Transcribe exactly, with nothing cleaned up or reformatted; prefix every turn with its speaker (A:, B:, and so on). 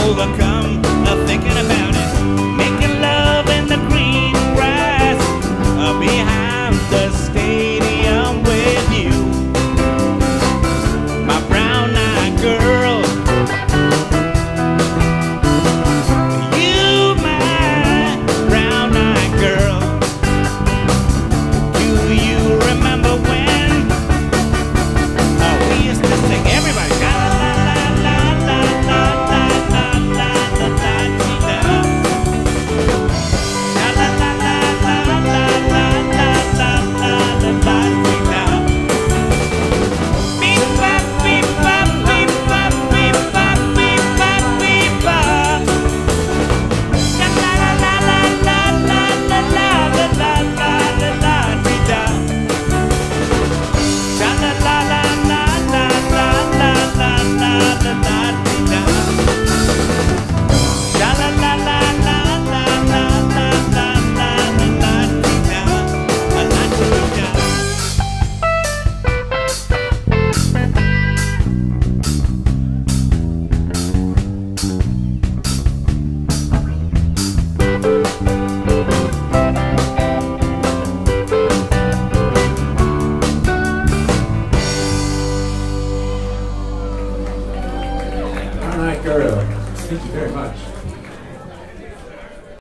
A: overcome the thinking about it. Making love in the green grass uh, behind the stadium with you, my brown-eyed girl. You, my brown-eyed girl. Do you remember when uh, we used to sing? Everybody, la la la la la la la la la la la. La la la la la la la la la la la. Beep bop beep bop beep bop beep bop beep bop beep bop. La la la la la la la la la la la la la da. La la la la la la la la la la la da. La la la la la la la la la la la da.
B: All right, girl. Thank you very much.